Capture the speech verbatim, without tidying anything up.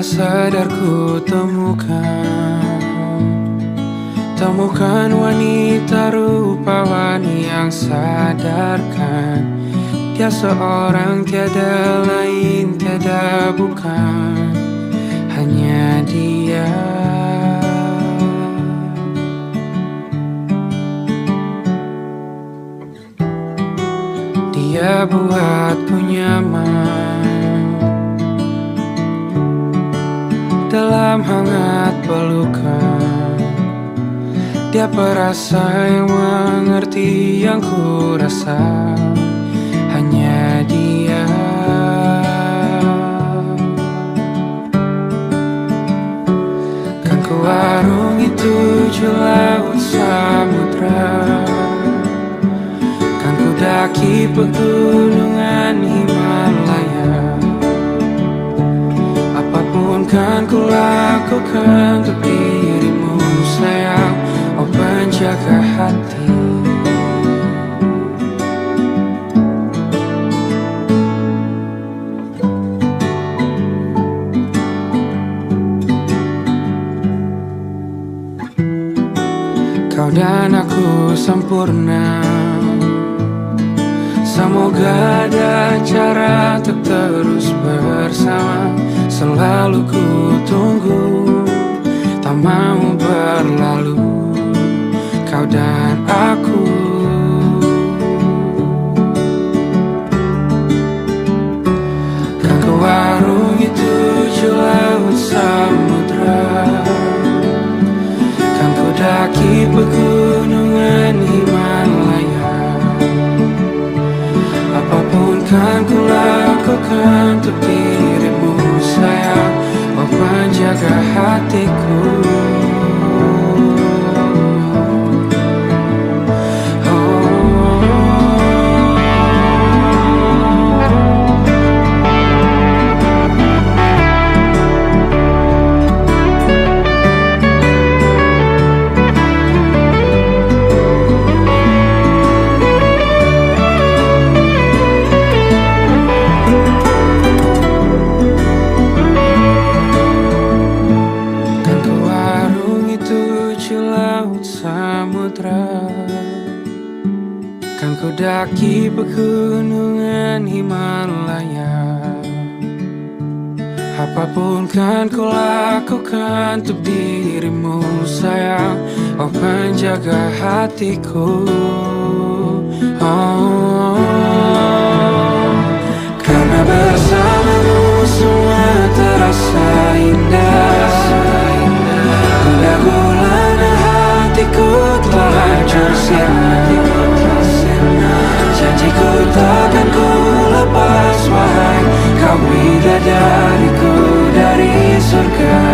sadar ku temukan Temukan wanita rupawan yang sadarkan Dia seorang tiada lain, tiada bukan Hanya dia. Dia buatku nyaman dalam hangat pelukan. Dia perasa yang mengerti yang ku rasa. Hanya dia. Kan ku arungi tujuh laut samudra, kan ku daki pegunungan Himalaya. Apapun kan ku lakukan untuk dirimu sayang, oh penjaga hati. Kau dan aku sempurna, semoga ada cara untuk terus bersama. Selalu ku tunggu, tak mau berlalu, kau dan aku. Kan ku arungi tujuh laut samudra, kan ku daki pegunungan Himalaya. Apapun kan ku lakukan untuk dirimu sayang, oh penjaga hatiku. Kan ku daki pegunungan Himalaya. Apapun kan ku lakukan untuk dirimu sayang, oh penjaga hatiku. Oh, karena bersamamu semua terasa indah. Gundah gulana hatiku telah hancur sirna. Janjiku takkan ku lepas wahai kau bidadariku dari surga.